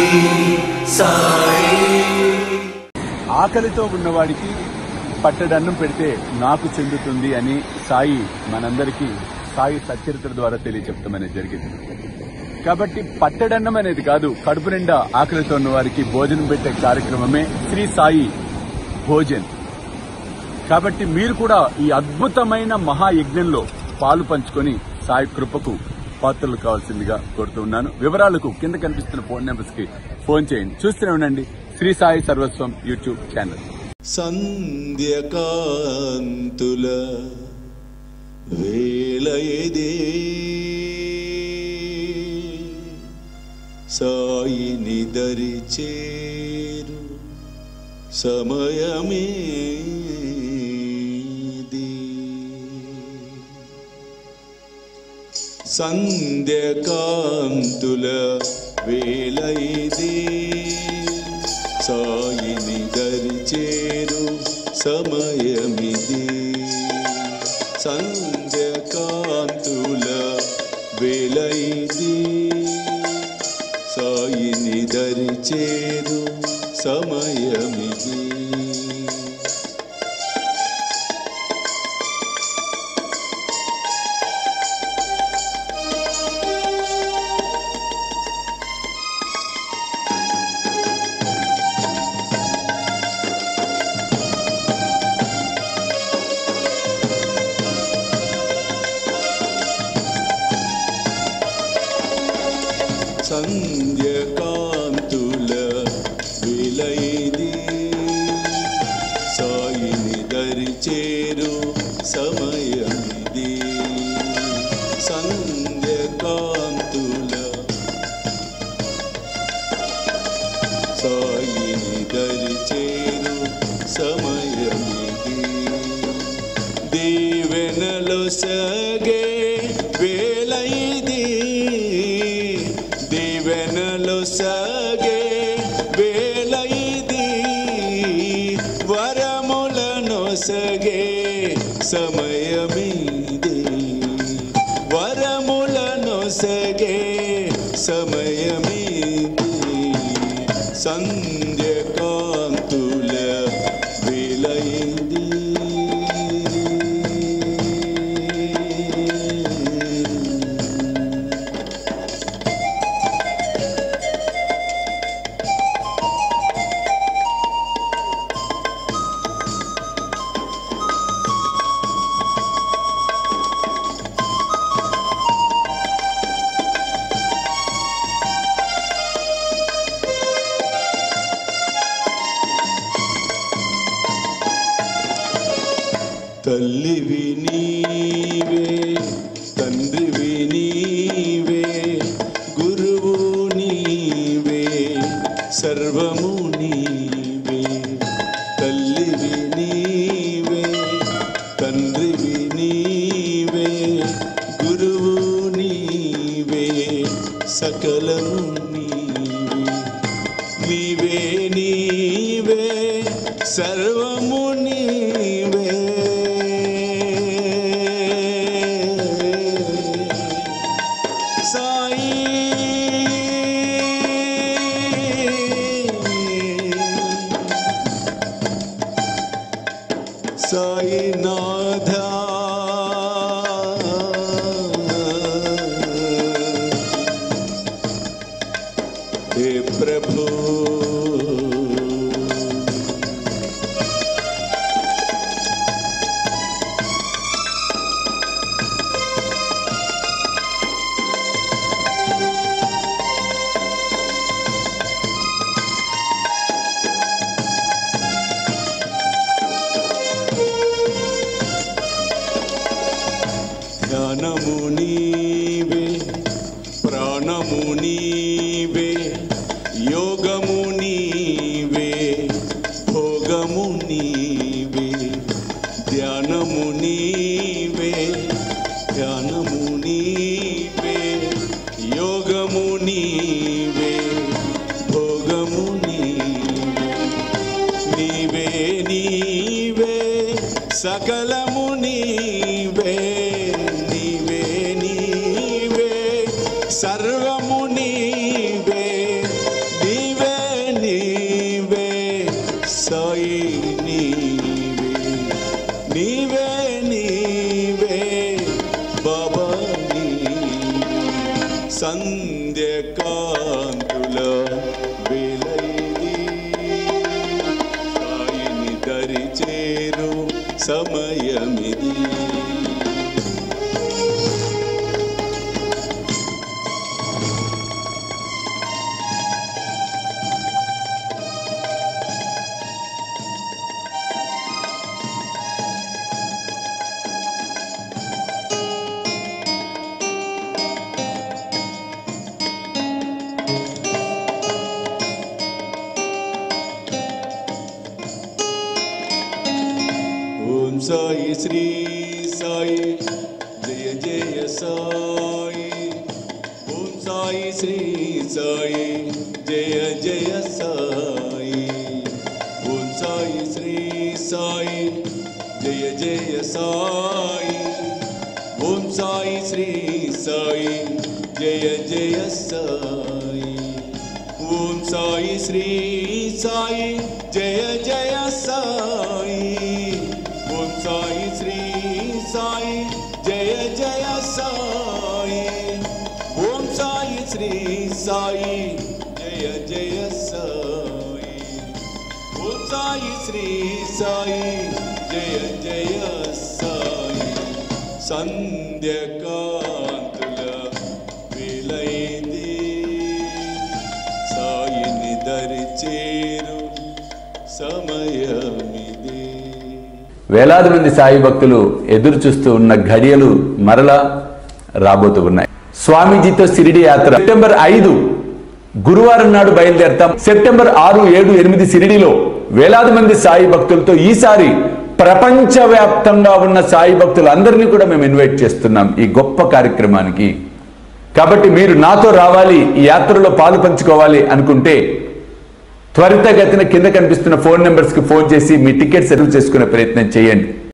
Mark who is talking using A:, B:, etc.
A: ఆకలితో ఉన్నవాడికి పట్టడన్నం పెడితే నాకు చెందుతుంది అని సాయి మనందరికీ సాయి సచ్చరిత్ర ద్వారా తెలియచెప్తామనేది జరిగింది. కాబట్టి పట్టడన్నం అనేది కాదు, కడుపు నిండా ఆకలితో ఉన్న వారికి భోజనం పెట్టే కార్యక్రమమే శ్రీ సాయి భోజన్. కాబట్టి మీరు కూడా ఈ అద్భుతమైన మహాయజ్ఞంలో పాలు పంచుకొని సాయి కృపకు పాత్రలు కావాల్సిందిగా కోరుతున్నాను. వివరాలకు కింద కనిపిస్తున్న ఫోన్ నెంబర్స్ కి ఫోన్ చేయండి. చూస్తూనే ఉండండి శ్రీ సాయి సర్వస్వం యూట్యూబ్ ఛానల్.
B: సంధ్యకాంతుల వేళయదే సాయిని దరి చేరు సమయమేది. సంధ్యకాంతుల వేళయదే సాయిని దరి చేరు సమయమిది. సంధ్యకాంతుల వేళయిది సాయిని దరి చేరు సమయమిది. సంధ్యకాంతుల వేళయిది సాయిని దరి చేరు సమయమిది. సంధ్యకాంతుల సాయిని దరి చేరు సమయమిది. దీవెనలో సగే వేళయిది దీవెనలో సగే వేళయిది వరములను సగే సమయమిది. వరములను సగే సమయమిది. సంధ్యకాంతుల వేళయిది. తల్లివి నీవే తండ్రివి నీవే గురువు నీవే సర్వము నీవే. తల్లివి నీవే తండ్రివి నీవే గురువు నీవే సకలము నీవే. నీవే సర్వము నీవే. సాయి సాయినాథ హే ప్రభు జ్ఞానము నీవే ప్రాణము నీవే యోగము నీవే కాంతుల వెలైది సాయిని దరి చేరు సమయమిది. ఓం సాయి శ్రీ సాయి జయ జయ సాయి. ఓం సాయి శ్రీ సాయి జయ జయ సాయి. ఓం సాయి శ్రీ సాయి జయ జయ సాయి. ఓం సాయి శ్రీ సాయి జయ జయ సాయి. ఓం సాయి శ్రీ సాయి జయ జయ సాయి. ఓం సాయి శ్రీ సాయి జయ జయ సాయి. ఓం సాయి శ్రీ సాయి జయ జయ సాయి. ఓం సాయి శ్రీ సాయి జయ జయ సాయి. సంధ్యకాంతుల వెలైది సాయిని దరి చేరు సమయమిది.
A: వేలాది మంది సాయి భక్తులు ఎదురు చూస్తూ ఉన్న ఘడియలు మరలా రాబోతూ ఉన్నాయి. స్వామీజీతో షిరిడి యాత్ర సెప్టెంబర్ 5 గురువారం నాడు బయలుదేరతాం. సెప్టెంబర్ 6, 7, 8 షిరిడిలో వేలాది మంది సాయి భక్తులతో ఈసారి ప్రపంచవ్యాప్తంగా ఉన్న సాయి భక్తులందరినీ కూడా మేము ఇన్వైట్ చేస్తున్నాం ఈ గొప్ప కార్యక్రమానికి. కాబట్టి మీరు నాతో రావాలి, ఈ యాత్రలో పాలు పంచుకోవాలి అనుకుంటే త్వరితగతిన కింద కనిపిస్తున్న ఫోన్ నెంబర్స్కి ఫోన్ చేసి మీ టికెట్స్ రిజర్వ్ చేసుకునే ప్రయత్నం చేయండి.